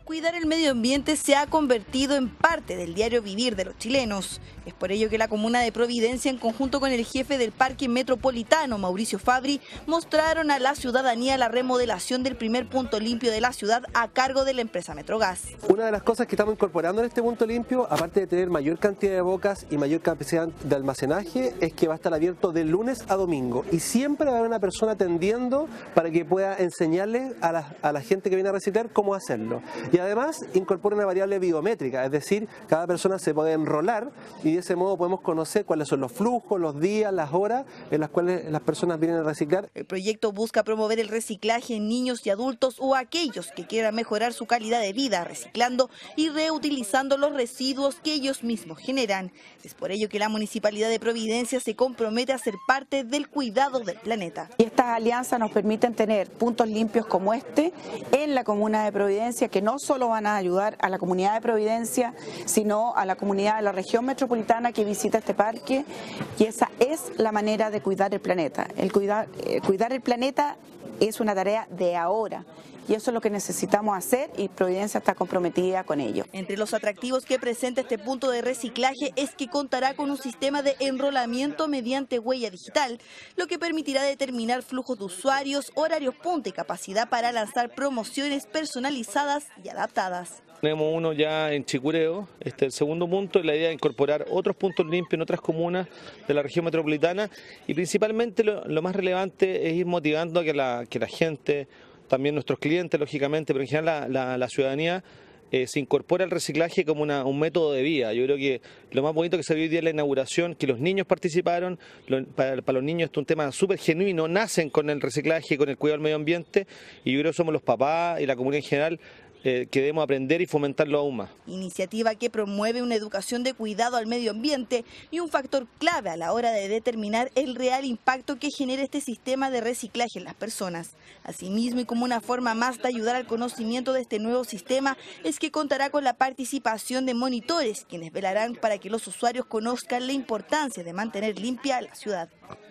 Cuidar el medio ambiente se ha convertido en parte del diario vivir de los chilenos. Es por ello que la comuna de Providencia, en conjunto con el jefe del Parque Metropolitano, Mauricio Fabri, mostraron a la ciudadanía la remodelación del primer punto limpio de la ciudad a cargo de la empresa Metrogas. Una de las cosas que estamos incorporando en este punto limpio, aparte de tener mayor cantidad de bocas y mayor capacidad de almacenaje, es que va a estar abierto de lunes a domingo y siempre va a haber una persona atendiendo para que pueda enseñarle a la gente que viene a reciclar cómo hacerlo. Y además incorpora una variable biométrica, es decir, cada persona se puede enrolar y de ese modo podemos conocer cuáles son los flujos, los días, las horas en las cuales las personas vienen a reciclar. El proyecto busca promover el reciclaje en niños y adultos o aquellos que quieran mejorar su calidad de vida, reciclando y reutilizando los residuos que ellos mismos generan. Es por ello que la Municipalidad de Providencia se compromete a ser parte del cuidado del planeta. Y estas alianzas nos permiten tener puntos limpios como este en la comuna de Providencia, que no solo van a ayudar a la comunidad de Providencia, sino a la comunidad de la región metropolitana que visita este parque, y esa es la manera de cuidar el planeta. Cuidar el planeta es una tarea de ahora. Y eso es lo que necesitamos hacer y Providencia está comprometida con ello. Entre los atractivos que presenta este punto de reciclaje es que contará con un sistema de enrolamiento mediante huella digital, lo que permitirá determinar flujos de usuarios, horarios punta y capacidad para lanzar promociones personalizadas y adaptadas. Tenemos uno ya en Chicureo, el segundo punto, y la idea es incorporar otros puntos limpios en otras comunas de la región metropolitana, y principalmente lo más relevante es ir motivando a que la gente, también nuestros clientes lógicamente, pero en general la ciudadanía, se incorpora al reciclaje como un método de vida. Yo creo que lo más bonito que se vio hoy día en la inauguración, que los niños participaron, para los niños esto es un tema súper genuino, nacen con el reciclaje, con el cuidado del medio ambiente, y yo creo que somos los papás y la comunidad en general que debemos aprender y fomentarlo aún más. Iniciativa que promueve una educación de cuidado al medio ambiente y un factor clave a la hora de determinar el real impacto que genera este sistema de reciclaje en las personas. Asimismo, y como una forma más de ayudar al conocimiento de este nuevo sistema, es que contará con la participación de monitores, quienes velarán para que los usuarios conozcan la importancia de mantener limpia la ciudad.